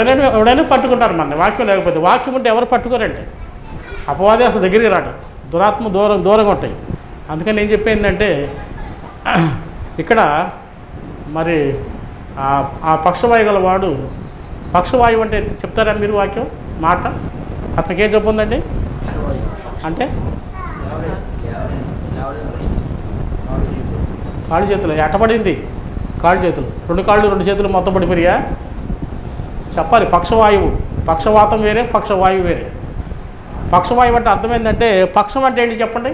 ఎవడైనా పట్టుకుంటారు మన వాక్యం లేకపోతే. వాక్యం ఉంటే ఎవరు పట్టుకోరండి. అపవాదే అసలు దగ్గరికి రాడు. దురాత్మ దూరంగా ఉంటాయి. అందుకని నేను చెప్పేందంటే ఇక్కడ మరి ఆ పక్షవాయు గల వాడు, పక్షవాయువు అంటే చెప్తారా మీరు వాక్యం మాట? అతనికి ఏం జబ్బు ఉందండి అంటే? కాళ్ళు చేతులు ఎట్టబడింది. కాళ్ళు చేతులు, 2 కాళ్ళు 2 చేతులు మొత్తం పడిపోయా చెప్పాలి. పక్షవాయువు, పక్షవాతం వేరే, పక్షవాయువు వేరే. పక్షవాయువు అంటే అర్థమైందంటే, పక్షం అంటే ఏంటి చెప్పండి?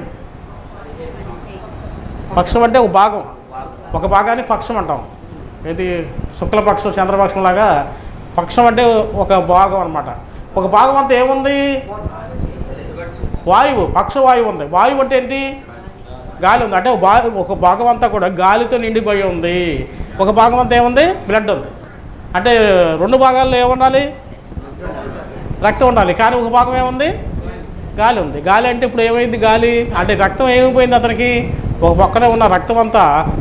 పక్షం అంటే ఒక భాగం, ఒక భాగాన్ని పక్షం అంటాం. ఏది శుక్లపక్షం చంద్రపక్షం లాగా పక్షం అంటే ఒక భాగం అనమాట. ఒక భాగం అంతా ఏముంది? వాయువు, పక్షవాయువు ఉంది. వాయువు అంటే ఏంటి? గాలి ఉంది. అంటే ఒక భాగం అంతా కూడా గాలితో నిండిపోయి ఉంది. ఒక భాగం అంతా ఏముంది? బ్లడ్ ఉంది. అంటే 2 భాగాల్లో ఏముండాలి? రక్తం ఉండాలి. కానీ ఒక భాగం ఏముంది? గాలి ఉంది. గాలి అంటే ఇప్పుడు ఏమైంది? గాలి అంటే రక్తం ఏమైపోయింది అతనికి? ఒక పక్కనే ఉన్న రక్తం అంతా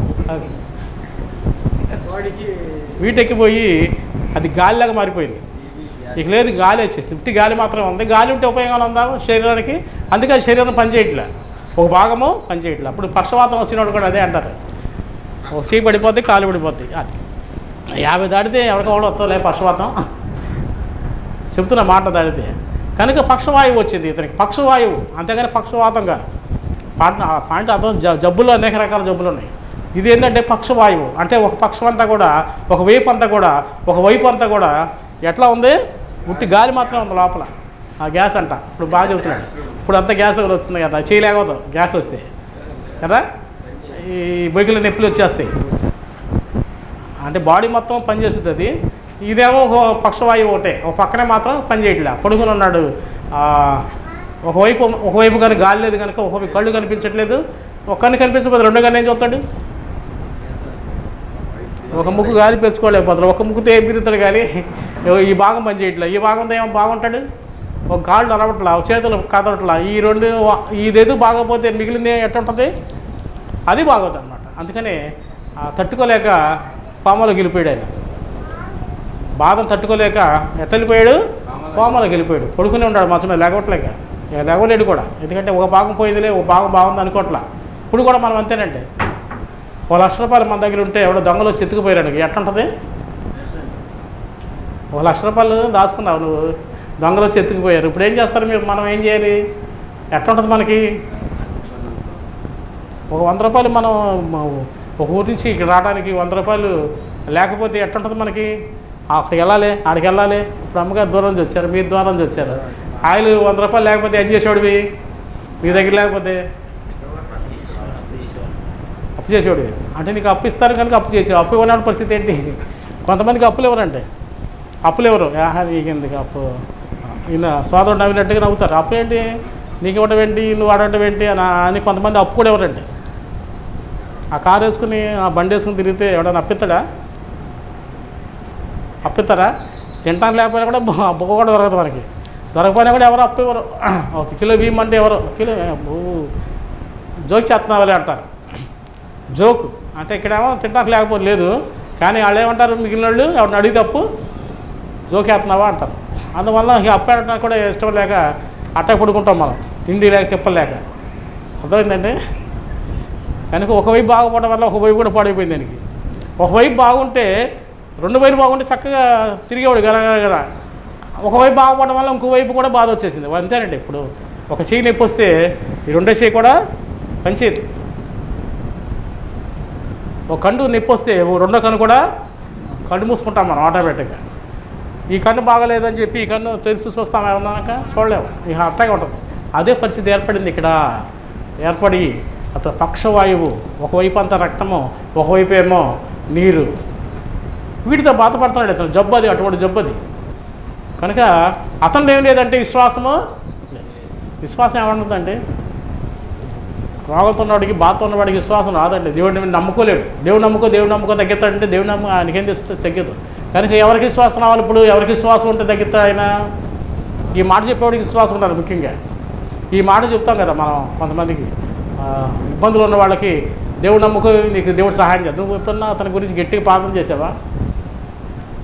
వీటెక్కిపోయి అది గాలిలాగా మారిపోయింది. ఇక లేదు, గాలి వచ్చేసింది. ఇట్టి గాలి మాత్రమే ఉంది. గాలి ఉంటే ఉపయోగాలు ఉందా శరీరానికి? అందుకే శరీరం పనిచేయట్లే, ఒక భాగము పనిచేయట్లే. అప్పుడు పక్షవాతం వచ్చినప్పుడు కూడా అదే అంటారు, ఒక సీ పడిపోద్ది, కాలు పడిపోద్ది. అది 50 దాటితే ఎవరికి కూడా వస్తుందిలే పక్షవాతం, చెప్తున్న మాట దాటితే. కనుక పక్షవాయువు వచ్చింది ఇతనికి, పక్షవాయువు. అంతేగాని పక్షవాతం కాదు. పాయింట్ అర్థం. జబ్బులు అనేక రకాల జబ్బులు ఉన్నాయి. ఇది ఏంటంటే పక్షవాయువు అంటే ఒక పక్షం అంతా కూడా, ఒక వైపు అంతా కూడా ఎట్లా ఉంది? ఉట్టి గాలి మాత్రం ఉంది లోపల. ఆ గ్యాస్ అంట ఇప్పుడు బాగా చెబుతున్నాడు. ఇప్పుడు అంతా గ్యాస్ కూడా వస్తుంది కదా, చేయలేకపోదు గ్యాస్ వస్తే కదా, ఈ బొగ్గుల నొప్పులు వచ్చేస్తాయి. అంటే బాడీ మొత్తం పనిచేస్తుంది అది. ఇదేమో ఒక పక్షవాయువు ఒకటే, ఒక పక్కనే మాత్రం పనిచేయట్లే. పడుకుని ఉన్నాడు. ఒకవైపు కానీ గాలి లేదు కనుక ఒకవైపు కళ్ళు కనిపించట్లేదు. ఒక కన్ను కనిపించకపోతే 2 కన్ను ఏం చూస్తాడు? ఒక ముక్కు గాలి పెంచుకోలేకపోతాడు. ఒక ముక్కుతో ఏం పిలుతాడు కానీ ఈ భాగం పనిచేయట్లే. ఈ భాగంతో ఏమో బాగుంటాడు? ఒక కాళ్ళు అలవట్లా, ఒక చేతులు కదలట్లా. ఈ 2 ఇదేదో బాగపోతే మిగిలింది ఎట్టుంటుంది? అది బాగోదు అనమాట. అందుకనే తట్టుకోలేక కోమలోకి వెళ్ళిపోయాడు. ఆయన బాధను తట్టుకోలేక వెళ్ళిపోయాడు, కోమలోకి వెళ్ళిపోయాడు. పడుకునే ఉన్నాడు మంచం మీద, లేకపోవట్లేక లేవలేడు కూడా. ఎందుకంటే ఒక భాగం పోయిందిలే, ఒక భాగం బాగుంది అనుకోవట్లా. ఇప్పుడు కూడా మనం అంతేనండి. ₹1,00,000 మన దగ్గర ఉంటే ఎవడో దొంగలు వచ్చి ఎత్తుకుపోయాడు, ఎట్టుంటుంది? ₹1,00,000 దాచుకున్నావు నువ్వు, దొంగలు వచ్చి ఎత్తుకుపోయారు. ఇప్పుడు ఏం చేస్తారు మీరు? మనం ఏం చేయాలి? ఎట్టుంటుంది మనకి? ఒక ₹100 మనం ఒక ఊరి నుంచి ఇక్కడ రావడానికి ₹100 లేకపోతే ఎట్టుంటుంది మనకి? అక్కడికి వెళ్ళాలి, ఆడికి వెళ్ళాలి. ఇప్పుడు అమ్మగారు దూరం నుంచి వచ్చారు, మీరు దూరం నుంచి వచ్చారు. ఆయిల్ ₹100 లేకపోతే ఏం చేసేవాడివి? నీ దగ్గర లేకపోతే అప్పు చేసేవాడివి. అంటే నీకు అప్పు ఇస్తారు కనుక అప్పు చేసావు. అప్పు ఇవ్వని పరిస్థితి ఏంటి? కొంతమందికి అప్పులు ఎవరంటే అప్పులు ఎవరు? నీకెందుకు అప్పు? ఈయన సోదరుడు నవ్వినట్టుగా నవ్వుతారు. అప్పు ఏంటి? నీకు ఇవ్వడం ఏంటి, నువ్వు ఆడటం ఏంటి అని కొంతమంది అప్పు కూడా ఎవరండి? ఆ కారు వేసుకుని, ఆ బండి వేసుకుని తిరిగితే ఎవడన్నా అప్పిస్తాడా? అప్పిస్తారా? తింటాను లేకపోయినా కూడా బొక్క కూడా దొరకదు మనకి. దొరకపోయినా కూడా ఎవరు అప్పు ఇవ్వరు. 1 కిలో బియ్యం అంటే ఎవరు కిలో జోక్ చేస్తున్నావాలి అంటారు. జోకు అంటే ఇక్కడేమో తింటానికి లేకపోతే లేదు, కానీ వాళ్ళు ఏమంటారు? మిగిలిన వాళ్ళు ఎవరిని అడిగి తప్పు జోకేస్తున్నావా అంటారు. అందువల్ల ఇక అప్పు ఆడటానికి కూడా ఇష్టం లేక అట్ట పడుకుంటాం మనం, తిండి లేక తిప్పలేక. అర్థమైందండి? కనుక ఒకవైపు బాగుపడడం వల్ల ఒకవైపు కూడా పాడైపోయింది దానికి. ఒకవైపు బాగుంటే 2 వైపు బాగుంటే చక్కగా తిరిగేవాడు గరగర. ఒకవైపు బాగుపడడం వల్ల ఇంకోవైపు కూడా బాధ వచ్చేసింది. అంతేనండి. ఇప్పుడు ఒక చెయ్యి నొప్పి వస్తే ఈ 2వ చెయ్యి కూడా పనిచేయదు. ఒక కన్ను నొప్పి వస్తే 2వ కన్ను కూడా కళ్ళు మూసుకుంటాం మనం ఆటోమేటిక్గా. ఈ కన్ను బాగలేదని చెప్పి ఈ కన్ను తెలిసి చూస్తాం ఏమన్నాక చూడలేము. ఇక అట్టాగే ఉంటుంది. అదే పరిస్థితి ఏర్పడింది ఇక్కడ. ఏర్పడి అతను పక్షవాయువు, ఒకవైపు అంతా రక్తము, ఒకవైపు ఏమో నీరు, వీటితో బాధపడుతున్నాడు అతను. జబ్బు అది, అటువంటి జబ్బు అది. కనుక అతను ఏం లేదంటే విశ్వాసము. విశ్వాసం ఏమంటుందంటే, రోగంతో ఉన్నవాడికి, బాధతో ఉన్నవాడికి విశ్వాసం రాదండి. దేవుడిని నమ్ముకోలేడు. దేవుడు నమ్ముకో తగ్గుతాడంటే దేవుడు ఆయనకేం తెస్తే తగ్గదు. కనుక ఎవరికి విశ్వాసం రావాలి? ఇప్పుడు ఎవరికి విశ్వాసం ఉంటే తగ్గుతాడు ఆయన? ఈ మాట చెప్పేవాడికి విశ్వాసం ఉండాలి ముఖ్యంగా. ఈ మాట చెప్తాం కదా మనం కొంతమందికి, ఇబ్బందులు ఉన్న వాళ్ళకి, దేవుడు నమ్ముకో, నీకు దేవుడు సహాయం చేద్దాం. నువ్వు ఎప్పుడన్నా అతని గురించి గట్టిగా ప్రార్థన చేసావా?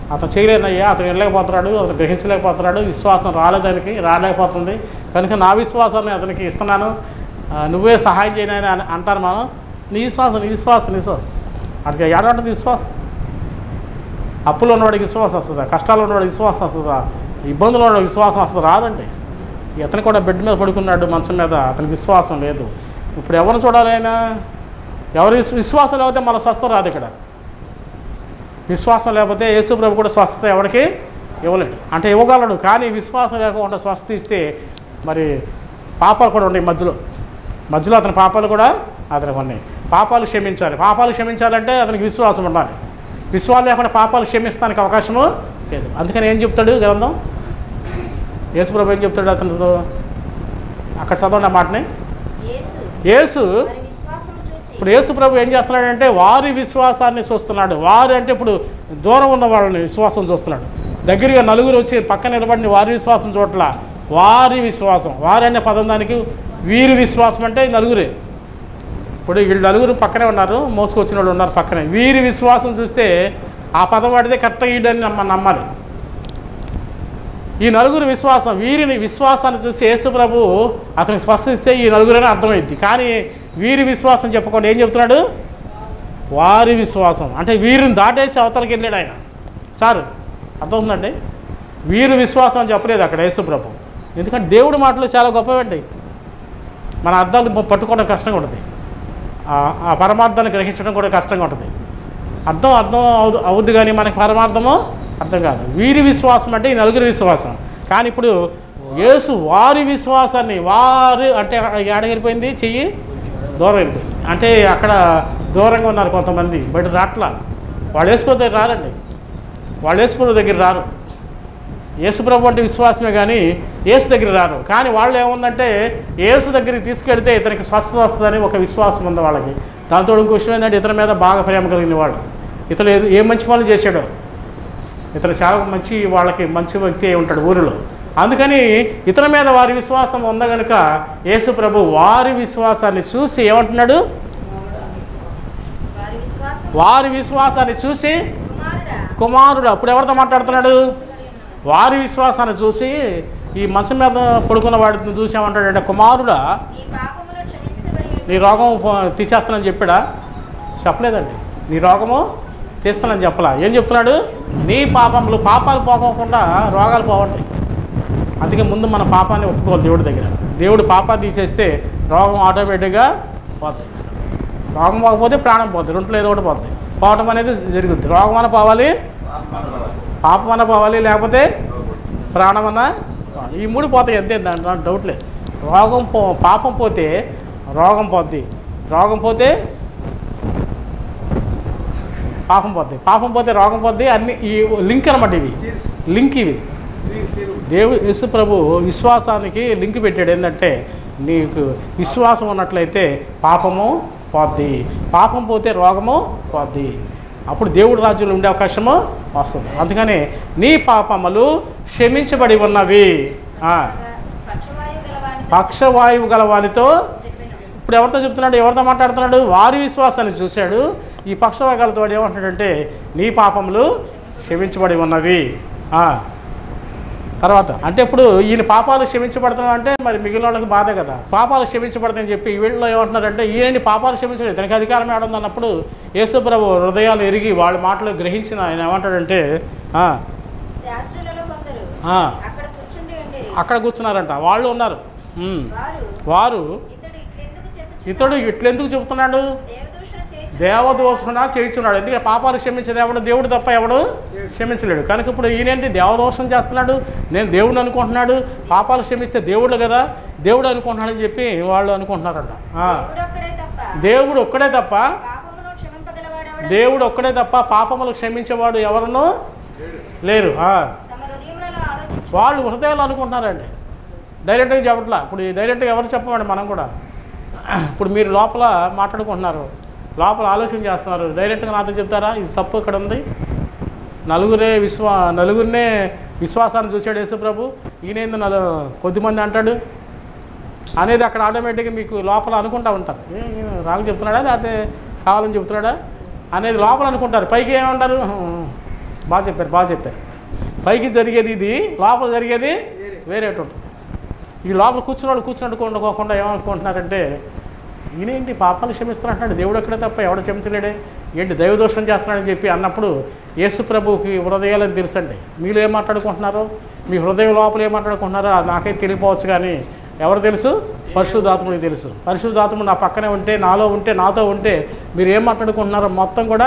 అతను చేయలేనయ్యా, అతను వెళ్ళలేకపోతున్నాడు, అతను గ్రహించలేకపోతున్నాడు, విశ్వాసం రాలేకపోతుంది, కనుక నా విశ్వాసాన్ని అతనికి ఇస్తున్నాను, నువ్వే సహాయం చేయనని అంటారు మనం. నీ విశ్వాసం అక్కడికి ఏడాది విశ్వాసం. అప్పులు ఉన్నవాడికి విశ్వాసం వస్తుందా? కష్టాలు ఉన్నవాడికి విశ్వాసం వస్తుందా? ఇబ్బందులు ఉన్నవాడికి విశ్వాసం వస్తుందా? రాదండి. ఇతను కూడా బెడ్ మీద పడుకున్నాడు, మంచం మీద, అతనికి విశ్వాసం లేదు. ఇప్పుడు ఎవరిని చూడాలి ఆయన? ఎవరి విశ్వాసం లేకపోతే మన స్వస్థత రాదు. ఇక్కడ విశ్వాసం లేకపోతే యేసు ప్రభు కూడా స్వస్థత ఎవరికి ఇవ్వలేడు. అంటే ఇవ్వగలడు, కానీ విశ్వాసం లేకుండా స్వస్థత ఇస్తే మరి పాపాలు కూడా ఉన్నాయి మధ్యలో అతని పాపాలు కూడా అతనికి ఉన్నాయి. పాపాలు క్షమించాలంటే అతనికి విశ్వాసం ఉండాలి. విశ్వాసం లేకుండా పాపాలు క్షమిస్తానికి అవకాశము లేదు. అందుకని ఏం చెప్తాడు గ్రంథం? యేసు ప్రభు ఏం చెప్తాడు అతనితో? అక్కడ చదవండి ఆ మాటని. యేసు ఇప్పుడు యేసు ప్రభు ఏం చేస్తున్నాడంటే వారి విశ్వాసాన్ని చూస్తున్నాడు. వారు అంటే ఇప్పుడు దూరం ఉన్న వాళ్ళని విశ్వాసం చూస్తున్నాడు. దగ్గరగా నలుగురు వచ్చి పక్కన నిలబడిన వారి విశ్వాసం చూడట్లా, వారి విశ్వాసం. వారి అనే పదం దానికి వీరి విశ్వాసం అంటే నలుగురే. ఇప్పుడు వీళ్ళు నలుగురు పక్కనే ఉన్నారు, మోసుకొచ్చిన వాళ్ళు ఉన్నారు పక్కనే. వీరి విశ్వాసం చూస్తే ఆ పదం వాడితే కరెక్ట్గా వీడని నమ్మాలి. ఈ నలుగురు విశ్వాసం, వీరిని విశ్వాసాన్ని చూసి యేసు ప్రభు అతనికి స్పష్టిస్తే ఈ నలుగురని అర్థమైద్ది. కానీ వీరి విశ్వాసం చెప్పకుండా ఏం చెప్తున్నాడు? వారి విశ్వాసం. అంటే వీరిని దాటేసి అవతలకి వెళ్ళాడు ఆయన. సార్ అర్థమవుతుందండి? వీరి విశ్వాసం అని చెప్పలేదు అక్కడ యేసు ప్రభు. ఎందుకంటే దేవుడి మాటలు చాలా గొప్పవండి. మన అర్థాలు పట్టుకోవడం కష్టంగా ఉంటుంది, ఆ పరమార్థాన్ని గ్రహించడం కూడా కష్టంగా ఉంటుంది. అర్థం అవుద్ది కానీ మనకి పరమార్థము అర్థం కాదు. వీరి విశ్వాసం అంటే ఈ నలుగురి విశ్వాసం. కానీ ఇప్పుడు యేసు వారి విశ్వాసాన్ని, వారు అంటే ఏడగలిపోయింది, చెయ్యి దూరం వెళ్ళిపోయింది. అంటే అక్కడ దూరంగా ఉన్నారు కొంతమంది, బయట రాట్లా. వాళ్ళు యేసుప్రభు దగ్గర రారండి, వాళ్ళు యేసుప్రభు దగ్గర రారు. యేసుప్రభు అంటే విశ్వాసమే కానీ యేసు దగ్గర రారు. కానీ వాళ్ళు ఏముందంటే యేసు దగ్గరికి తీసుకెడితే ఇతనికి స్వస్థత వస్తుందని ఒక విశ్వాసం ఉంది వాళ్ళకి. దాంతో ఇంకో విషయం ఏంటంటే ఇతని మీద బాగా ప్రేమ కలిగిన వాడు. ఇతను ఏ మంచి పనులు చేశాడో, ఇతను చాలా వాళ్ళకి మంచి వ్యక్తి అయి ఉంటాడు ఊరిలో. అందుకని ఇతని మీద వారి విశ్వాసం ఉంది కనుక యేసు ప్రభు వారి విశ్వాసాన్ని చూసి ఏమంటున్నాడు? వారి విశ్వాసాన్ని చూసి కుమారుడు. అప్పుడు ఎవరితో మాట్లాడుతున్నాడు? వారి విశ్వాసాన్ని చూసి ఈ మనసు మీద పడుకున్న వాడిని చూసి ఏమంటాడంటే, కుమారుడా నీ రోగం తీసేస్తానని చెప్పాడా? చెప్పలేదండి. నీ రోగము తీస్తానని చెప్పలా. ఏం చెప్తున్నాడు? నీ పాపాలు పోకుండా రోగాలు పోవండి. అందుకే ముందు మన పాపాన్ని ఒప్పుకోవాలి దేవుడి దగ్గర. దేవుడు పాపాన్ని తీసేస్తే రోగం ఆటోమేటిక్గా పోతుంది. రోగం పోకపోతే ప్రాణం పోతుంది, రెంట్లో ఏదో ఒకటి పోతుంది. పోవటం అనేది జరుగుద్ది. రోగం అన్న పోవాలి, పాపం అన్న పోవాలి, లేకపోతే ప్రాణం అన్న, ఈ మూడు పోతాయి అంతే, దాంట్లో డౌట్ లేదు. పాపం పోతే రోగం పోద్ది, రోగం పోతే పాపం పోతే రోగం పోద్ది. అన్ని ఈ లింక్ అనమాట, ఇవి యేసు ప్రభు విశ్వాసానికి లింక్ పెట్టాడు. ఏంటంటే నీకు విశ్వాసం ఉన్నట్లయితే పాపము పోద్ది, పాపం పోతే రోగము పోద్ది, అప్పుడు దేవుడి రాజ్యంలో ఉండే అవకాశము వస్తుంది. అందుకని నీ పాపములు క్షమించబడి ఉన్నవి. పక్షవాయువు గల వానితో ఇప్పుడు ఎవరితో చెప్తున్నాడు? ఎవరితో మాట్లాడుతున్నాడు? వారి విశ్వాసాన్ని చూశాడు. ఈ పక్షవాయువులతో ఏమంటాడంటే నీ పాపములు క్షమించబడి ఉన్నవి. తర్వాత అంటే ఇప్పుడు ఈయన పాపాలు క్షమించబడుతున్నాడు అంటే మరి మిగిలిన వాళ్ళకి బాధ కదా. పాపాలు క్షమించబడతాయని చెప్పి వీళ్ళలో ఏమంటున్నారంటే ఈయనని పాపాలు క్షమించడం ఇతనికి అధికారం ఏడుంది అన్నప్పుడు యేసు ప్రభు హృదయాలు ఎరిగి వాళ్ళ మాటలు గ్రహించిన ఆయన ఏమంటాడంటే అక్కడ కూర్చున్నారంట, వాళ్ళు ఉన్నారు. వారు ఇతడు ఇట్లెందుకు చెబుతున్నాడు? దేవదోషణ చేయించున్నాడు. ఎందుకంటే పాపాలు క్షమించేది ఎవడు? దేవుడు తప్ప ఎవడు క్షమించలేడు. కనుక ఇప్పుడు ఈయనేంటి దేవదోషం చేస్తున్నాడు, నేను దేవుడు అనుకుంటున్నాడు, పాపాలు క్షమిస్తే దేవుడు కదా, దేవుడు అనుకుంటున్నాడని చెప్పి వాళ్ళు అనుకుంటున్నారంట. దేవుడు ఒక్కడే తప్ప పాపములు క్షమించేవాడు ఎవరునూ లేరు. వాళ్ళు హృదయాలు అనుకుంటున్నారండి, డైరెక్ట్గా చెప్పట్లా. ఇప్పుడు డైరెక్ట్గా ఎవరు చెప్పమండి, మనం కూడా. ఇప్పుడు మీరు లోపల మాట్లాడుకుంటున్నారు, లోపల ఆలోచన చేస్తున్నారు, డైరెక్ట్గా నాతో చెప్తారా ఇది తప్పు ఇక్కడ ఉంది? నలుగురినే విశ్వాసాన్ని చూశాడు యేసు ప్రభు, ఈయనేందు కొద్దిమంది అంటాడు అనేది అక్కడ ఆటోమేటిక్గా మీకు లోపల అనుకుంటా ఉంటారు. రాంగ్ చెప్తున్నాడా లేకపోతే కావాలని చెప్తున్నాడా అనేది లోపల అనుకుంటారు. పైకి ఏమంటారు? బాగా చెప్పారు. పైకి జరిగేది ఇది, లోపల జరిగేది వేరేటి ఉంటుంది. ఈ లోపల కూర్చున్నట్టుకోకుండా ఏమనుకుంటున్నారంటే, ఈయనేంటి పాపాలు క్షమిస్తున్నట్టు, దేవుడు ఎక్కడే తప్ప ఎవడ క్షమించలేడే, ఏంటి దైవదోషం చేస్తున్నాడని చెప్పి అన్నప్పుడు యేసు ప్రభువుకి హృదయాలని తెలుసండి. మీరు ఏం మాట్లాడుకుంటున్నారో, మీ హృదయం లోపల ఏం మాట్లాడుకుంటున్నారో అది నాకైతే తెలియపోవచ్చు, కానీ ఎవరు తెలుసు? పరిశుద్ధాత్ముడికి తెలుసు. పరిశుద్ధాత్ముడు నా పక్కనే ఉంటే, నాలో ఉంటే, నాతో ఉంటే మీరు ఏం మాట్లాడుకుంటున్నారో మొత్తం కూడా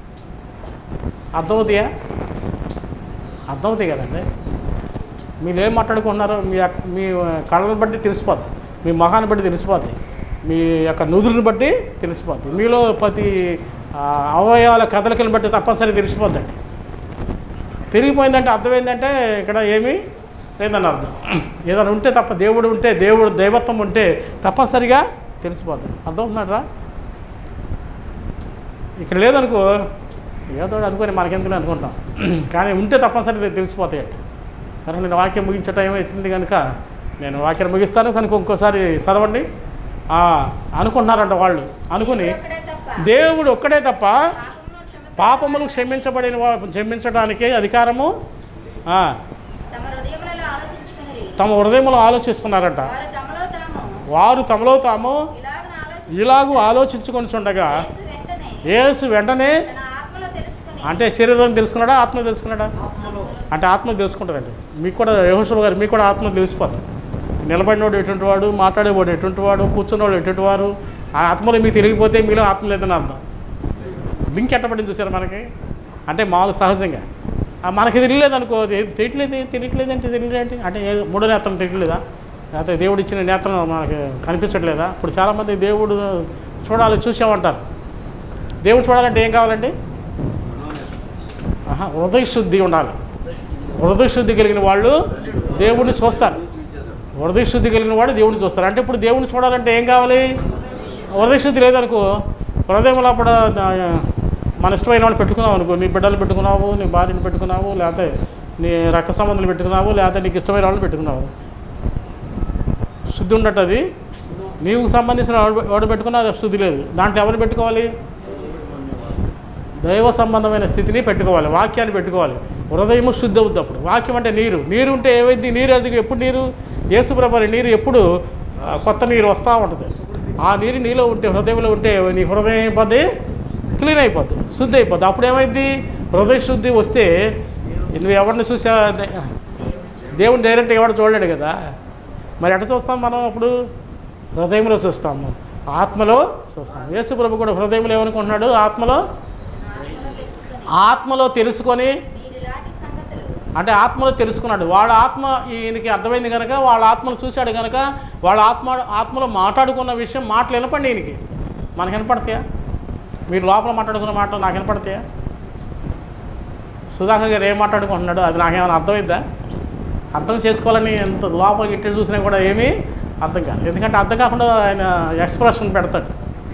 అర్థమవుతాయి కదండి. మీరు ఏం మాట్లాడుకుంటున్నారో మీ కళ్ళను బట్టి తెలిసిపోద్ది, మీ మొహాన్ని బట్టి తెలిసిపోద్ది, మీ యొక్క నుదురుని బట్టి తెలిసిపోద్ది, మీలో ప్రతి అవయవాల కదలికలను బట్టి తప్పనిసరిగా తెలిసిపోద్దండి. తిరిగిపోయిందంటే అర్థం ఏంటంటే ఇక్కడ ఏమీ లేదని అర్థం. ఏదైనా ఉంటే తప్ప, దేవుడు ఉంటే, దైవత్వం ఉంటే తప్పనిసరిగా తెలిసిపోద్ది. అర్థమవుతున్నారా? ఇక్కడ లేదనుకో, ఏదో అనుకొని మనకెందుకు అనుకుంటాం, కానీ ఉంటే తప్పనిసరిగా తెలిసిపోతాయండి. కానీ నేను వాక్యం ముగించే టైం వేసింది కనుక నేను వాక్యం ముగిస్తాను. కనుక ఇంకోసారి చదవండి. అనుకుంటున్నారంట వాళ్ళు, అనుకుని దేవుడు ఒక్కడే తప్ప పాపములు క్షమించడానికి అధికారము తమ హృదయంలో ఆలోచిస్తున్నారంట. వారు తమలో తాము ఇలాగూ ఆలోచించుకొని చుండగా యేసు వెంటనే, అంటే శరీరం తెలుసుకున్నాడా, ఆత్మ తెలుసుకున్నాడా? అంటే ఆత్మ తెలుసుకుంటారండి. మీకు కూడా యెహోషువ గారు, మీకు కూడా ఆత్మ తెలిసిపోతుంది. నిలబడినోడు ఎటువంటి వాడు, మాట్లాడేవాడు ఎటువంటి వాడు, కూర్చున్నవాడు ఎటువంటి వారు, ఆ ఆత్మలో మీకు తెలియకపోతే మీలో ఆత్మ లేదని అర్థం. లింక్ ఎట్టబడింది చూసారు మనకి. అంటే మామూలు సహజంగా మనకి తెలియలేదనుకో, తెలియలేదేంటి అంటే మూడో నేత్రం తెలియలేదా, లేకపోతే దేవుడు ఇచ్చిన నేత్రం మనకి కనిపించట్లేదా? ఇప్పుడు చాలామంది దేవుడు చూసామంటారు. దేవుడు చూడాలంటే ఏం కావాలండి? హృదయ శుద్ధి ఉండాలి. హృదయ శుద్ధి కలిగిన వాళ్ళు దేవుడిని చూస్తారు. హృదయ శుద్ధి కలిగిన వాడు దేవుడిని చూస్తారు. అంటే ఇప్పుడు దేవుడిని చూడాలంటే ఏం కావాలి? హృదయ శుద్ధి లేదనుకో, హృదయం లోపల మన ఇష్టమైన వాళ్ళు పెట్టుకున్నావు అనుకో, నీ బిడ్డలు పెట్టుకున్నావు, నీ భార్యను పెట్టుకున్నావు, లేకపోతే నీ రక్త సంబంధాలు పెట్టుకున్నావు, లేకపోతే నీకు ఇష్టమైన వాళ్ళు పెట్టుకున్నావు, శుద్ధి ఉండట. అది నీకు సంబంధించిన వాడు పెట్టుకున్నా అది శుద్ధి లేదు. దాంట్లో ఎవరిని పెట్టుకోవాలి? దైవ సంబంధమైన స్థితిని పెట్టుకోవాలి, వాక్యాన్ని పెట్టుకోవాలి. హృదయము శుద్ధి అవుద్ది. అప్పుడు వాక్యం అంటే నీరు ఉంటే ఏమైంది? నీరు అది ఎప్పుడు నీరు? యేసుప్రభు నీరు ఎప్పుడు కొత్త నీరు వస్తూ ఉంటుంది. ఆ నీరు నీలో ఉంటే, హృదయంలో ఉంటే నీ హృదయం అయిపోద్ది, క్లీన్ అయిపోద్ది, శుద్ధి అయిపోద్ది. అప్పుడు ఏమైంది? హృదయ శుద్ధి వస్తే నువ్వు ఎవరిని చూసా, దేవుని డైరెక్ట్ ఎవరు చూడలేడు కదా. మరి ఎట్లా చూస్తాం మనం? అప్పుడు హృదయంలో చూస్తాము, ఆత్మలో చూస్తాము. యేసుప్రభు కూడా హృదయంలో ఏమనుకుంటున్నాడు? ఆత్మలో తెలుసుకొని, అంటే ఆత్మలో తెలుసుకున్నాడు. వాళ్ళ ఆత్మ ఈయనకి అర్థమైంది కనుక, వాళ్ళ ఆత్మను చూశాడు కనుక, వాళ్ళ ఆత్మలో మాట్లాడుకున్న విషయం మాటలు వినపండి. ఈయనకి మనకు వినపడతాయా? మీరు లోపల మాట్లాడుకున్న మాటలు నాకు వినపడతాయా? సుధాకర్ గారు ఏం మాట్లాడుకుంటున్నాడు అది నాకేమైనా అర్థమైద్దా? అర్థం చేసుకోవాలని ఎంత లోపలికి ఇట్టే చూసినా కూడా ఏమీ అర్థం కాదు. ఎందుకంటే అర్థం కాకుండా ఆయన ఎక్స్ప్రెషన్ పెడతాడు.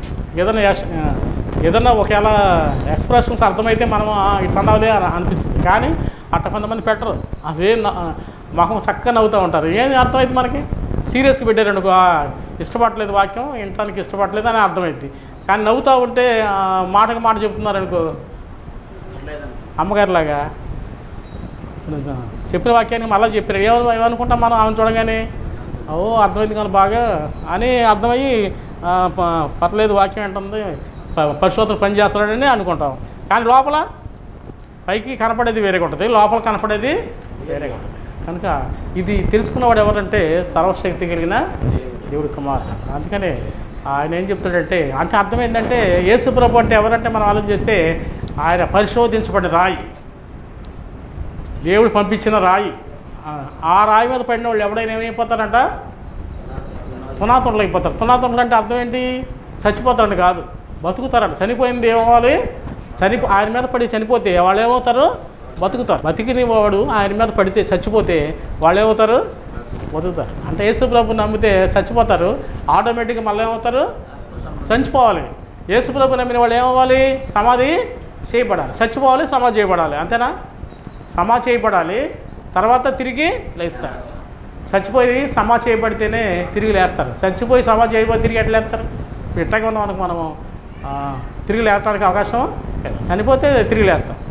ఏదన్నా ఒకవేళ ఎక్స్ప్రెషన్స్ అర్థమైతే మనం ఇట్లా అనాలి అని అనిపిస్తుంది. కానీ అట్లా కొంతమంది పెట్టరు. అవే మొహం చక్కగా నవ్వుతూ ఉంటారు. ఏమి అర్థమైంది మనకి? సీరియస్గా పెట్టారనుకో, ఇష్టపడలేదు, వాక్యం వినటానికి ఇష్టపడలేదు అని అర్థమైంది. కానీ నవ్వుతూ ఉంటే మాటకి మాట చెప్తున్నారనుకో, అమ్మగారిలాగా చెప్పిన వాక్యాన్ని మళ్ళీ చెప్పారు. ఏమనుకుంటాం మనం? ఆమెను చూడగానే అర్థమైంది కానీ బాగా అని అర్థమయ్యి పర్లేదు వాక్యం ఏంటుంది, పరిశోధన పని చేస్తున్నాడని అనుకుంటాం. కానీ లోపల పైకి కనపడేది వేరేగా ఉంటుంది, లోపల కనపడేది వేరేగా ఉంటుంది. కనుక ఇది తెలుసుకున్నవాడు ఎవరంటే సర్వశక్తి కలిగిన దేవుడి కుమారుడు. అందుకనే ఆయన ఏం చెప్తాడంటే, అంటే అర్థం ఏంటంటే యేసుప్రభు అంటే ఎవరంటే మనం ఆలోచన చేస్తే ఆయన పరిశోధించబడిన రాయి, దేవుడు పంపించిన రాయి. ఆ రాయి మీద పడిన వాళ్ళు ఎవడైనా ఏమైపోతారంట? తునాతుండలు అయిపోతారు. తునాతుండలు అంటే అర్థం ఏంటి? చచ్చిపోతారంట కాదు, బతుకుతారంట. చనిపోయింది ఏమవ్వాలి? ఆయన మీద పడి చనిపోతే వాళ్ళు ఏమవుతారు? బతుకుతారు. బతికిన వాడు ఆయన మీద పడితే చచ్చిపోతే వాళ్ళు ఏమవుతారు? బతుకుతారు. అంటే యేసుప్రభు నమ్మితే చచ్చిపోతారు, ఆటోమేటిక్గా మళ్ళీ ఏమవుతారు? చచ్చిపోవాలి. యేసుప్రభు నమ్మిన వాళ్ళు ఏమవ్వాలి? సమాధి చేయబడాలి. చచ్చిపోవాలి, సమాధి చేయబడాలి. అంతేనా? సమాధి చేయబడాలి, తర్వాత తిరిగి లేస్తారు. చచ్చిపోయి సమాధి చేయబడితేనే తిరిగి లేస్తారు. చచ్చిపోయి సమాధి చేయబడి తిరిగి ఎట్లా లేస్తారు? ఇట్టగా ఉన్నాం మనకు, మనము తిరిగి లేపడానికి అవకాశం లేదు. చనిపోతే తిరిగి లేస్తాం.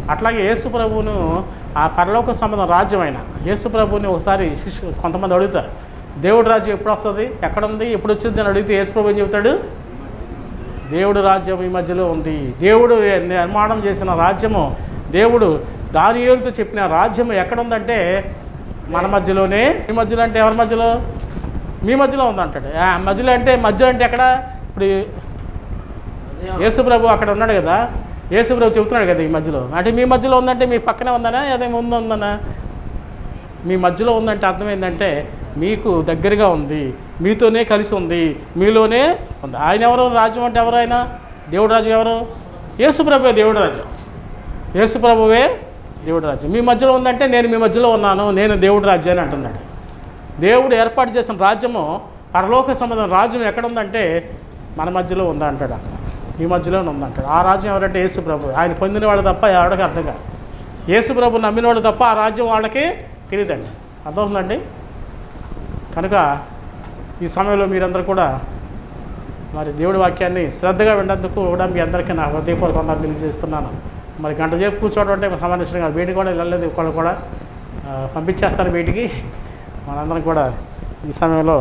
అట్లాగే యేసు ప్రభువును ఆ పరలోక సంబంధం రాజ్యం అయిన యేసు ప్రభువుని ఒకసారి కొంతమంది అడుగుతారు, దేవుడి రాజ్యం ఎప్పుడు వస్తుంది, ఎక్కడుంది, ఎప్పుడు వచ్చింది అని అడిగితే యేసు ప్రభు ఏం చెబుతాడు, దేవుడు రాజ్యం ఈ మధ్యలో ఉంది. దేవుడు నిర్మాణం చేసిన రాజ్యము, దేవుడు దానియేలుతో చెప్పిన రాజ్యము ఎక్కడుందంటే మన మధ్యలోనే. మీ మధ్యలో అంటే ఎవరి మధ్యలో, మీ మధ్యలో ఉందంటాడు. మధ్యలో అంటే మధ్య అంటే ఎక్కడ, ఇప్పుడు యేసు ప్రభు అక్కడ ఉన్నాడు కదా, యేసు ప్రభు చెబుతున్నాడు కదా ఈ మధ్యలో, అంటే మీ మధ్యలో ఉందంటే మీ పక్కనే ఉందనా, అదే ముందు ఉందనా? మీ మధ్యలో ఉందంటే అర్థం ఏంటంటే మీకు దగ్గరగా ఉంది, మీతోనే కలిసి ఉంది, మీలోనే ఉంది. ఆయన ఎవరు, రాజ్యం అంటే ఎవరు, ఆయన దేవుడు రాజ్యం ఎవరు, యేసు ప్రభువే దేవుడు రాజ్యం, యేసు ప్రభువే దేవుడు రాజ్యం. మీ మధ్యలో ఉందంటే నేను మీ మధ్యలో ఉన్నాను, నేను దేవుడు రాజ్యాన్ని అంటున్నాడు. దేవుడు ఏర్పాటు చేసిన రాజ్యము, పరలోక సంబంధం రాజ్యం ఎక్కడ ఉందంటే మన మధ్యలో ఉందా అంటాడు, అక్కడ మీ మధ్యలోనే ఉందంటాడు. ఆ రాజ్యం ఎవరంటే యేసు ప్రభు. ఆయన పొందిన వాడు తప్ప ఎవరికి అర్థం కాదు. యేసు ప్రభు నమ్మినవాడు తప్ప ఆ రాజ్యం వాళ్ళకి తెలియదండి. అర్థమవుతుందండి? కనుక ఈ సమయంలో మీరందరూ కూడా మరి దేవుడి వాక్యాన్ని శ్రద్ధగా విన్నందుకు కూడా మీ అందరికీ నా హృదయపూర్వక వందనాలు తెలియజేస్తున్నాను. మరి గంట సేపు కూర్చోవడం అంటే సమావేశంగా బయటికి కూడా వెళ్ళలేదు, ఒకళ్ళు కూడా పంపించేస్తారు బయటికి. మనందరం కూడా ఈ సమయంలో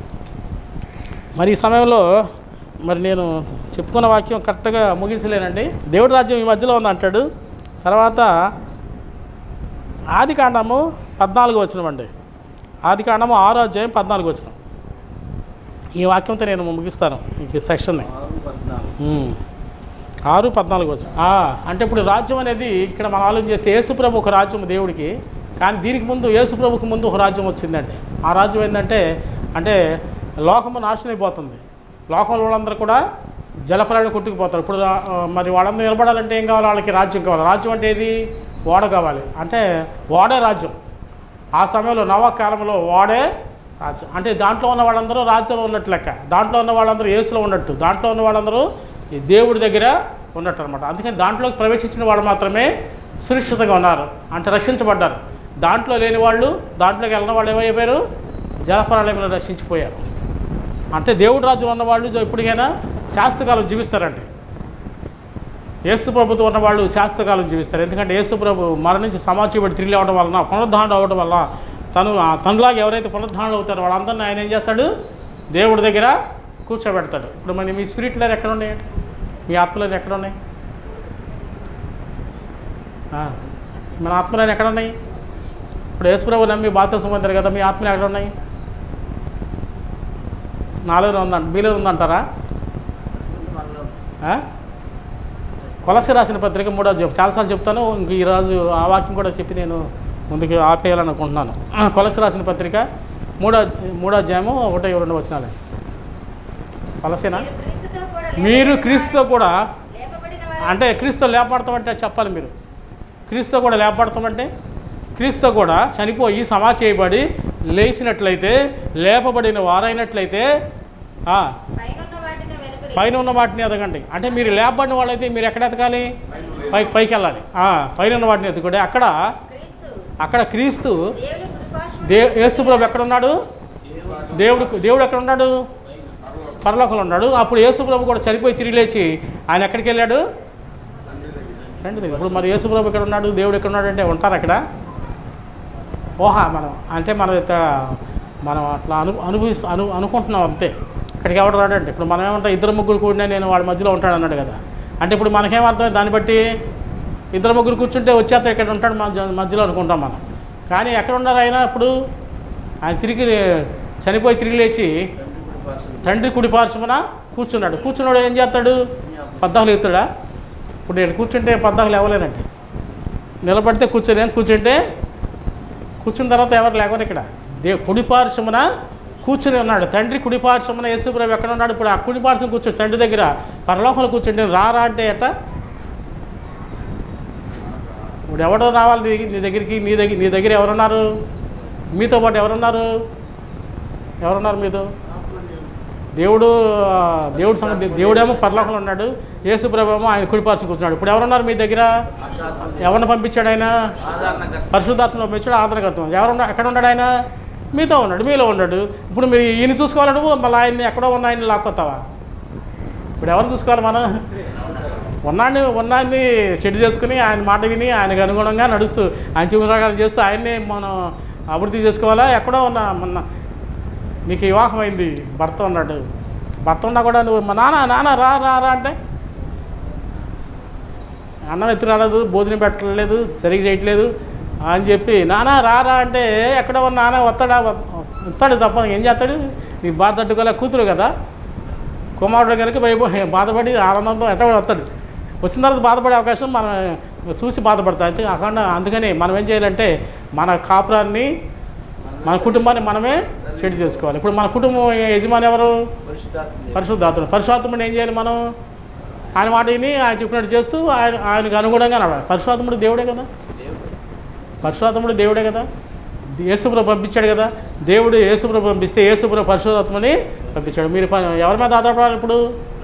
మరి నేను చెప్పుకున్న వాక్యం కరెక్ట్గా ముగించలేనండి. దేవుడి రాజ్యం ఈ మధ్యలో ఉంది అంటాడు. తర్వాత ఆదికాండము 14 వచనం, ఆదికాండము 6వ అధ్యాయం 14 వచనం. ఈ వాక్యంతో నేను ముగిస్తాను ఈ సెక్షన్ని. 6:14 వచనం. అంటే ఇప్పుడు రాజ్యం అనేది ఇక్కడ మనం ఆలోచన చేస్తే యేసుప్రభు ఒక రాజ్యం దేవుడికి, కానీ దీనికి ముందు యేసుప్రభుకి ముందు ఒక రాజ్యం వచ్చిందండి. ఆ రాజ్యం ఏంటంటే అంటే లోకము నాశనం అయిపోతుంది, లోకంలో వాళ్ళందరూ కూడా జలప్రాణి కొట్టుకుపోతారు. ఇప్పుడు మరి వాళ్ళందరూ నిలబడాలంటే ఏం కావాలి, వాళ్ళకి రాజ్యం కావాలి. రాజ్యం అంటే ఏది, ఓడ కావాలి. అంటే ఓడే రాజ్యం. ఆ సమయంలో నోవహు కాలంలో ఓడే రాజ్యం. అంటే దాంట్లో ఉన్న వాళ్ళందరూ రాజ్యంలో ఉన్నట్టు లెక్క, దాంట్లో ఉన్న వాళ్ళందరూ యేసులో ఉన్నట్టు, దాంట్లో ఉన్న వాళ్ళందరూ ఈ దేవుడి దగ్గర ఉన్నట్టు అనమాట. అందుకని దాంట్లోకి ప్రవేశించిన వాళ్ళు మాత్రమే సురక్షితంగా ఉన్నారు, అంటే రక్షించబడ్డారు. దాంట్లో లేని వాళ్ళు, దాంట్లోకి వెళ్ళిన వాళ్ళు ఏమైపోయారు, జలప్రళయంలో రక్షించిపోయారు. అంటే దేవుడి రాజ్యం ఉన్నవాళ్ళు ఇప్పటికైనా శాశ్వతకాలం జీవిస్తారంటే, యేసు ప్రభుతో ఉన్నవాళ్ళు శాశ్వతకాలం జీవిస్తారు. ఎందుకంటే యేసు ప్రభు మరణించి సమాధిపడి తిరిగి అవ్వడం వలన, పునరుద్ధారణ అవ్వడం వల్ల తనలాగా ఎవరైతే పునరుద్ధారణ అవుతారో వాళ్ళందరినీ ఆయన ఏం చేస్తాడు, దేవుడి దగ్గర కూర్చోబెడతాడు. ఇప్పుడు మరి మీ స్పిరిట్ లైన్ ఎక్కడ ఉన్నాయి, మీ ఆత్మలైన ఎక్కడ ఉన్నాయి, మన ఆత్మలైన ఎక్కడ ఉన్నాయి? ఇప్పుడు యేసు ప్రభు నమ్మి బాప్తిసం పొందారు కదా, మీ ఆత్మలు ఎక్కడ ఉన్నాయి? నాలోనే ఉందంట, మీలో ఉందంటారా? కొలస్సీ రాసిన పత్రిక 3వ అధ్యాయం చాలాసార్లు చెప్తాను, ఇంక ఈరోజు ఆ వాక్యం కూడా చెప్పి నేను ముందుకు ఆపేయాలని అనుకుంటున్నాను. కొలస్సీ రాసిన పత్రిక 3వ అధ్యాయము 1-2 వచనాలు. కొలస్సీనా? మీరు క్రీస్తుతో కూడా, అంటే క్రీస్తుతో లేపడతామంటే చెప్పాలి మీరు. క్రీస్తుతో కూడా లేపడతామంటే క్రీస్తుతో కూడా చనిపోయి సమాధి చేయబడి లేచినట్లయితే, లేపబడిన వారైనట్లయితే పైన ఉన్న వాటిని ఎదగండి. అంటే మీరు లేపబడిన వాళ్ళైతే మీరు ఎక్కడ ఎదగాలి, పైకి వెళ్ళాలి. పైన ఉన్న వాటిని ఎదుగుడే. అక్కడ క్రీస్తు యేసుప్రభు ఎక్కడున్నాడు, దేవుడు ఎక్కడ ఉన్నాడు, పరలోకంలో ఉన్నాడు. అప్పుడు యేసుప్రభు కూడా చనిపోయి తిరిగి లేచి ఆయన ఎక్కడికి వెళ్ళాడు, తండ్రి దగ్గర. ఇప్పుడు మరి యేసుప్రభు ఎక్కడ ఉన్నాడు, దేవుడు ఎక్కడ ఉన్నాడు అంటే ఉంటారు అక్కడ. మనం అట్లా అనుకుంటున్నాం అంతే. ఇక్కడికి ఎవడు రాడంటే ఇప్పుడు మనం ఏమంటాం, 2-3 కూడినా నేను వాడి మధ్యలో ఉంటాడు అన్నాడు కదా. అంటే ఇప్పుడు మనకేమర్థం, దాన్ని బట్టి 2-3 కూర్చుంటే వచ్చేస్తే ఇక్కడ ఉంటాడు మధ్యలో అనుకుంటాం మనం. కానీ ఎక్కడ ఉన్నారు ఆయన? ఇప్పుడు ఆయన చనిపోయి తిరిగి లేచి తండ్రి కుడి పార్శ్వమున కూర్చున్నాడు. కూర్చున్నాడు ఏం చేస్తాడు, పద్దాకులు ఎత్తాడా? ఇప్పుడు నేను కూర్చుంటే పద్దాకులు ఇవ్వలేనండి, నిలబడితే కూర్చున్న తర్వాత ఎవరు లేకపోతే ఇక్కడ కుడి పార్శ్వమున కూర్చుని ఉన్నాడు. తండ్రి కుడి పార్శ్వమున యేసుప్రభు ఎక్కడ ఉన్నాడు? ఇప్పుడు ఆ కుడి పార్శ్వం కూర్చొని తండ్రి దగ్గర పరలోకంలో కూర్చుంటే రారా అంటే ఎట్ట? ఇప్పుడు ఎవడో రావాలి నీ దగ్గరికి, నీ దగ్గర ఎవరున్నారు? మీతో పాటు ఎవరున్నారు మీతో? దేవుడు సంగతి, దేవుడేమో పరలోకంలో ఉన్నాడు, యేసుప్రభు ఏమో ఆయన కుడి పార్శ్వం కూర్చున్నాడు. ఇప్పుడు ఎవరున్నారు మీ దగ్గర? ఎవరిని పంపించాడు ఆయన? పరిశుద్ధాత్మను పంపించాడు, ఆదరణకర్త. ఎక్కడ ఉన్నాడు ఆయన? మీతో ఉన్నాడు, మీలో ఉన్నాడు. ఇప్పుడు మీరు ఈయన చూసుకోవాలి, నువ్వు మళ్ళీ ఆయన్ని ఎక్కడో ఉన్న ఆయన్ని లాక్కొస్తావా? ఇప్పుడు ఎవరు చూసుకోవాలి మనం? ఉన్నాన్ని సెట్ చేసుకుని ఆయన మాట విని ఆయనకు అనుగుణంగా నడుస్తూ ఆయన చూపిన ప్రకారం చేస్తూ ఆయన్నే మనం అభివృద్ధి చేసుకోవాలా. ఎక్కడో మొన్న నీకు వివాహం అయింది, భర్త ఉన్నాడు, భర్త ఉన్నా కూడా నువ్వు మా నాన్న రా రా రా అంటే అన్నం ఎత్తి రాలేదు, భోజనం పెట్టలేదు, సరిగ్గా చేయట్లేదు అని చెప్పి నాన్న రా రా అంటే ఎక్కడో నాన్న వస్తాడు తప్ప ఏం చేస్తాడు? నీ బాధ తట్టుకోలే, కూతురు కదా, కుమారుడు కనుక బాధపడి ఆనందంతో ఎట్లా కూడా వస్తాడు. వచ్చిన తర్వాత బాధపడే అవకాశం మనం చూసి బాధపడతాం. అంతే కాకుండా అందుకని మనం ఏం చేయాలంటే మన కాపురాన్ని, మన కుటుంబాన్ని మనమే సెట్ చేసుకోవాలి. ఇప్పుడు మన కుటుంబం యజమాని ఎవరు? పరిశుద్ధాత్ముడు. పరిశుద్ధాత్ముడు ఏం చేయాలి? మనం ఆయన మాట విని ఆయన చెప్పినట్టు చేస్తూ ఆయనకు అనుగుణంగా నడవాలి. పరిశుద్ధాత్ముడు దేవుడే కదా, పరిశుద్ధాత్ముడు దేవుడే కదా, యేసుప్రభు పంపించాడు కదా. దేవుడు యేసుప్రభు పంపిస్తే యేసుప్రభు పరిశుద్ధాత్మని పంపించాడు. మీరు ఎవరి మీద ఆధారపడాలి? ఇప్పుడు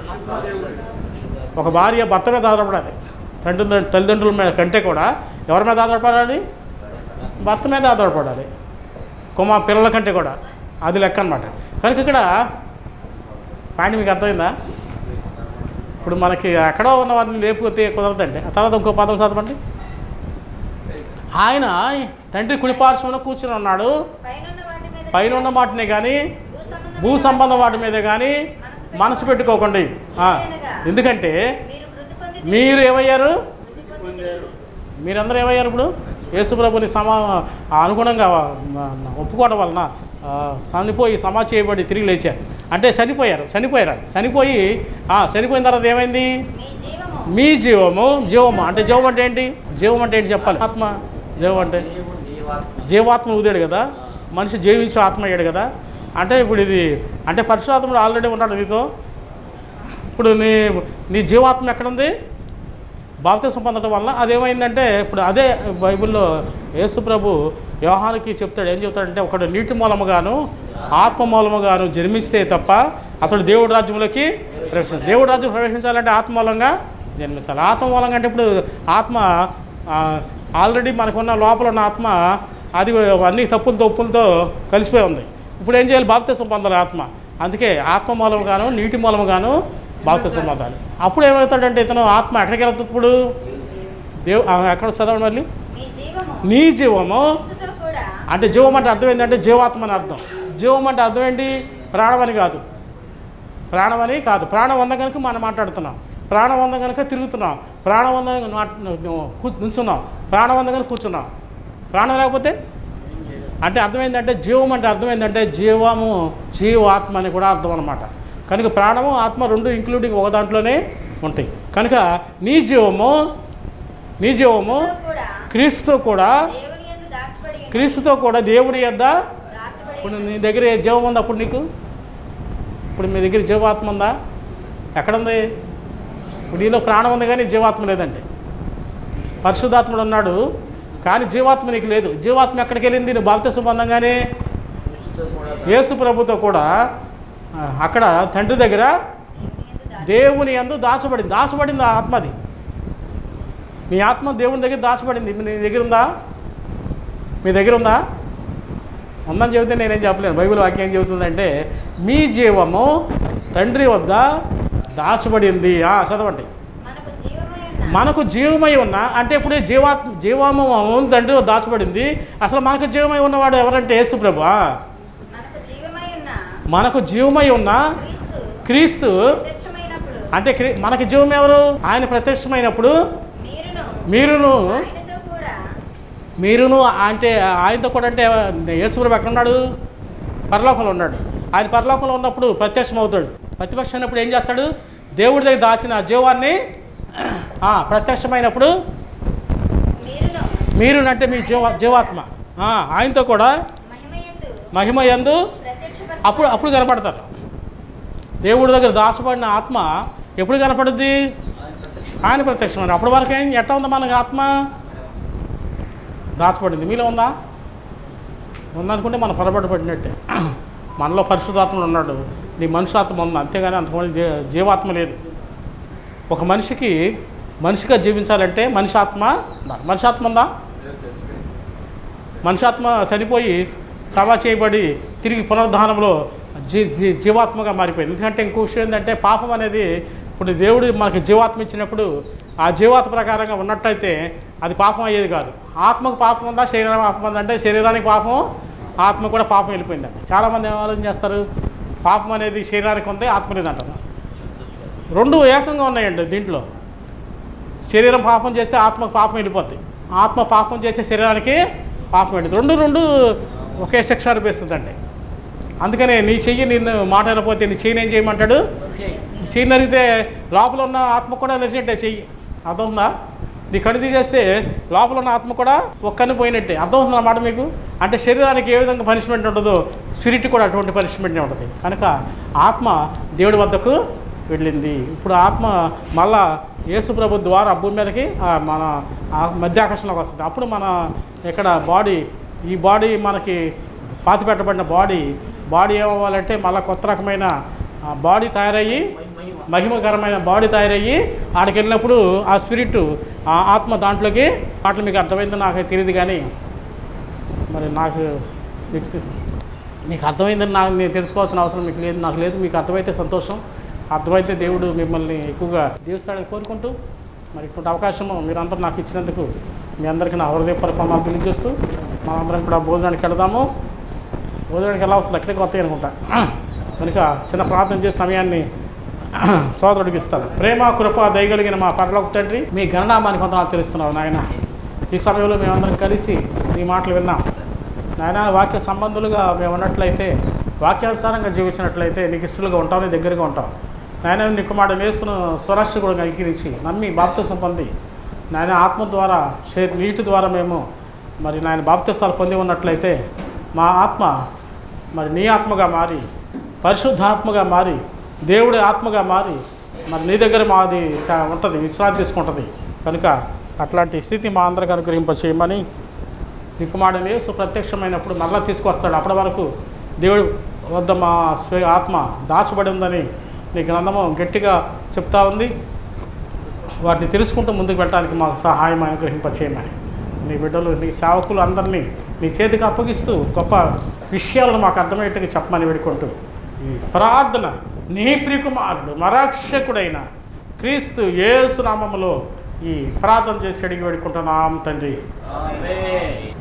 ఒక భార్య భర్త మీద ఆధారపడాలి. తల్లిదండ్రుల మీద కంటే కూడా ఎవరి మీద ఆధారపడాలి? భర్త మీద ఆధారపడాలి. పిల్లల కంటే కూడా అది లెక్క అనమాట. కనుక ఇక్కడ పాయింట్ మీకు అర్థమైందా? ఇప్పుడు మనకి ఎక్కడో ఉన్న వారిని లేకపోతే కుదరదండి. ఆ తర్వాత ఇంకో 10 చదవండి. ఆయన తండ్రి కుడిపార్శ్వమున కూర్చుని ఉన్నాడు, పైన ఉన్న వాటిని కానీ భూ సంబంధం వాటి మీద కానీ మనసు పెట్టుకోకండి. ఎందుకంటే మీరు ఏమయ్యారు? మీరందరూ ఏమయ్యారు? ఇప్పుడు యేసుప్రభుని అనుగుణంగా ఒప్పుకోవడం వలన చనిపోయి సమాధి చేయబడి తిరిగి లేచారు. అంటే చనిపోయిన తర్వాత ఏమైంది? మీ జీవము. అంటే జీవం అంటే ఏంటి? జీవం అంటే ఏంటి చెప్పాలి? ఆత్మ. జీవం అంటే జీవాత్మ ఊదాడు కదా, మనిషి జీవించే ఆత్మ అయ్యాడు కదా. అంటే ఇప్పుడు ఇది అంటే పరిశుద్ధాత్ముడు ఆల్రెడీ ఉన్నాడు నీతో. ఇప్పుడు నీ జీవాత్మ ఎక్కడుంది? బాప్తిసం పొందడం వల్ల అదేమైందంటే ఇప్పుడు అదే బైబిల్లో యేసుప్రభు యోహానుకి చెప్తాడు. ఏం చెప్తాడంటే ఒకడు నీటి మూలముగాను ఆత్మ మూలముగాను జన్మిస్తే తప్ప అతడు దేవుడి రాజ్యంలోకి ప్రవేశించాలి. దేవుడి రాజ్యం ప్రవేశించాలంటే ఆత్మ మూలంగా జన్మించాలి. ఆత్మ మూలంగా అంటే ఇప్పుడు ఆత్మ ఆల్రెడీ మనకున్న లోపల ఉన్న ఆత్మ అది అన్ని ఒప్పులతో కలిసిపోయి ఉంది. ఇప్పుడు ఏం చేయాలి? బాప్తిసం పొందాలి ఆత్మ. అందుకే ఆత్మ మూలముగాను నీటి మూలముగాను బాప్తిసం పొందాలి. అప్పుడు ఏమవుతాడంటే ఇతను ఆత్మ ఎక్కడికి వెళ్తుంది? ఇప్పుడు ఎక్కడ చదవండి మళ్ళీ. నీ జీవము అంటే జీవం అంటే అర్థం ఏంటంటే జీవాత్మ అని అర్థం. జీవం అంటే అర్థం ఏంటి? ప్రాణమని కాదు, ప్రాణమని కాదు. ప్రాణం ఉంద కనుక మనం మాట్లాడుతున్నాం, ప్రాణం ఉంద కనుక తిరుగుతున్నాం, ప్రాణం ఉంద నుంచున్నాం, ప్రాణం ఉంద కనుక కూర్చున్నాం. ప్రాణం లేకపోతే అంటే అర్థమైందంటే జీవం అంటే అర్థమైందంటే జీవాత్మ అని కూడా అర్థం అనమాట. కనుక ప్రాణము ఆత్మ రెండు ఇంక్లూడింగ్ ఒక దాంట్లోనే ఉంటాయి. కనుక నీ జీవము క్రీస్తుతో కూడా దేవుడి యొద్ద. ఇప్పుడు నీ దగ్గర జీవం ఉందా? అప్పుడు నీకు ఇప్పుడు మీ దగ్గర జీవాత్మ ఉందా? ఎక్కడుంది? ఇప్పుడు నీలో ప్రాణం ఉంది కానీ జీవాత్మ లేదండి. పరిశుద్ధాత్ముడు ఉన్నాడు కానీ జీవాత్మ నీకు లేదు. జీవాత్మ ఎక్కడికి వెళ్ళింది? నువ్వు బాప్తిసం పొందంగానే యేసు ప్రభుతో కూడా అక్కడ తండ్రి దగ్గర దేవుని యందు దాచబడింది ఆ ఆత్మది. నీ ఆత్మ దేవుని దగ్గర దాచబడింది. నీ దగ్గర ఉందా? మీ దగ్గర ఉందా? ఉందని చెబితే నేనేం చెప్పలేను. బైబిల్ వాక్యం ఏం చెబుతుందంటే మీ జీవము తండ్రి వద్ద దాచబడింది. చదవండి. మనకు జీవమై ఉన్న అంటే ఇప్పుడు జీవము తండ్రి వద్ద దాచబడింది. అసలు మనకు జీవమై ఉన్నవాడు ఎవరంటే యేసు ప్రభు. మనకు జీవమై ఉన్న క్రీస్తు అంటే మనకి జీవం ఎవరు? ఆయన ప్రత్యక్షమైనప్పుడు మీరును అంటే ఆయనతో కూడా అంటే యేసుప్రభు ఎక్కడ ఉన్నాడు? పరలోకంలో ఉన్నాడు. ఆయన పరలోకంలో ఉన్నప్పుడు ప్రత్యక్షం అవుతాడు. ప్రతిపక్షం అయినప్పుడు ఏం చేస్తాడు? దేవుడి దగ్గర దాచిన జీవాన్ని ప్రత్యక్షమైనప్పుడు అంటే మీ జీవాత్మ ఆయనతో కూడా మహిమ యందు అప్పుడు కనపడతారు. దేవుడి దగ్గర దాచబడిన ఆత్మ ఎప్పుడు కనపడుద్ది? ఆయన ప్రత్యక్షమైన అప్పటి వరకు ఎట్లా ఉందా మనకు ఆత్మ? దాచబడింది. మీలో ఉందా? ఉందనుకుంటే మనం పొరపాటు పడినట్టే. మనలో పరిశుద్ధాత్ముడు ఉన్నాడు, నీ మనుషాత్మ ఉంది, అంతేగాని అంతమంది జీవాత్మ లేదు. ఒక మనిషిగా జీవించాలంటే మనిషాత్మ ఉందా? మనిషాత్మ చనిపోయి సమాధి చేయబడి తిరిగి పునరుద్ధానంలో జీవాత్మగా మారిపోయింది. ఎందుకంటే ఇంకో విషయం ఏంటంటే పాపం అనేది ఇప్పుడు దేవుడు మనకి జీవాత్మ ఇచ్చినప్పుడు ఆ జీవాత్మ ప్రకారంగా ఉన్నట్టయితే అది పాపం అయ్యేది కాదు. ఆత్మకు పాపం ఉందా, శరీరం పాపం ఉందా అంటే శరీరానికి పాపం, ఆత్మ కూడా పాపం వెళ్ళిపోయిందండి. చాలామంది ఏం ఆలోచన చేస్తారు, పాపం అనేది శరీరానికి ఉంది, ఆత్మ లేదంటారు. రెండు ఏకంగా ఉన్నాయండి దీంట్లో. శరీరం పాపం చేస్తే ఆత్మకు పాపం వెళ్ళిపోద్ది, ఆత్మ పాపం చేస్తే శరీరానికి పాపం వెళ్ళింది. రెండు ఒకే శిక్ష అనిపిస్తుందండి. అందుకనే నీ చెయ్యి నిన్ను మాట అనకపోతే నీ చెయ్యి ఏం చేయమంటాడు, చెయ్యి నరిగితే లోపల ఉన్న ఆత్మ కూడా నరిచినట్టే చెయ్యి. అర్థమవుతుందా? నీ కన్ను తీసేస్తే లోపల ఉన్న ఆత్మ కూడా ఒక కన్ను పోయినట్టే. అర్థమవుతుంది అన్నమాట మీకు. అంటే శరీరానికి ఏ విధంగా పనిష్మెంట్ ఉంటుందో స్పిరిట్ కూడా అటువంటి పనిష్మెంట్ ఉంటుంది. కనుక ఆత్మ దేవుడి వద్దకు వెళ్ళింది. ఇప్పుడు ఆత్మ మళ్ళా యేసు ప్రభు ద్వారా భూమి మీదకి మన మధ్యాకాశంలోకి వస్తుంది. అప్పుడు మన ఇక్కడ ఈ బాడీ మనకి పాతి పెట్టబడిన బాడీ ఏమవ్వాలంటే మళ్ళీ కొత్త రకమైన బాడీ తయారయ్యి, మహిమకరమైన బాడీ తయారయ్యి ఆడికి వెళ్ళినప్పుడు ఆ స్పిరిట్, ఆ ఆత్మ దాంట్లోకి మాటలు మీకు అర్థమైందో నాకు తెలియదు. కానీ మరి మీకు అర్థమైందని నేను తెలుసుకోవాల్సిన అవసరం నాకు లేదు. మీకు అర్థమైతే సంతోషం. అర్థమైతే దేవుడు మిమ్మల్ని ఎక్కువగా దీవిస్తాడని కోరుకుంటూ, మరి ఇటువంటి అవకాశము మీరందరూ నాకు ఇచ్చినందుకు మీ అందరికీ నా హృదయపూర్వకంగా తెలియజేస్తూ మనందరం కూడా భోజనానికి వెళదాము. భోజనానికి వెళ్ళవలసిన ఎక్కడికి వస్తాయి అనుకుంటా. కనుక చిన్న ప్రార్థన చేసే సమయాన్ని సోదరుడికి ఇస్తాను. ప్రేమ, కృప, దయగలిగిన మా పరలోక తండ్రి, మీ గణనామానికి వందనాలు చెల్లిస్తున్నావు నాయన. ఈ సమయంలో మేమందరం కలిసి నీ మాటలు విన్నాం నాయన. వాక్య సంబంధులుగా మేము ఉన్నట్లయితే, వాక్యానుసారంగా జీవించినట్లయితే నీకు ఇష్టలుగా ఉంటాం, నీ దగ్గరగా ఉంటాం నాయన. నీకు మాట వేసును స్వరాష్ట్ర అంగీకరించి నమ్మి బాప్తిసం పొంది నాయన ఆత్మ ద్వారా నీటి ద్వారా మేము మరి నాయన బాప్తిసాలు పొంది ఉన్నట్లయితే మా ఆత్మ మరి నీ ఆత్మగా మారి, పరిశుద్ధాత్మగా మారి, దేవుడి ఆత్మగా మారి మరి నీ దగ్గర మాది ఉంటుంది, విశ్రాంతి తీసుకుంటుంది. కనుక అట్లాంటి స్థితి మా అందరికి అనుగ్రహింప చేయమని, నీ కుమారుడు యేసు ప్రత్యక్షమైనప్పుడు మరలా తీసుకొస్తాడు. అప్పటి వరకు దేవుడి వద్ద మా ఆత్మ దాచబడి ఉందని నీ గ్రంథము గట్టిగా చెప్తా ఉంది. వాటిని తెలుసుకుంటూ ముందుకు వెళ్ళడానికి మాకు సహాయం అనుగ్రహింప చేయమని, నీ బిడ్డలు, నీ సేవకులు అందరినీ నీ చేతికి అప్పగిస్తూ గొప్ప విషయాలను మాకు అర్థమయ్యేట్టుగా చెప్పమని వేడుకుంటూ ఈ ప్రార్థన నీ ప్రియకుమారుడు మరక్షకుడైన క్రీస్తు యేసు నామములో ఈ ప్రార్థన చేసి అడిగి వేడుకుంటున్నాం తండ్రి.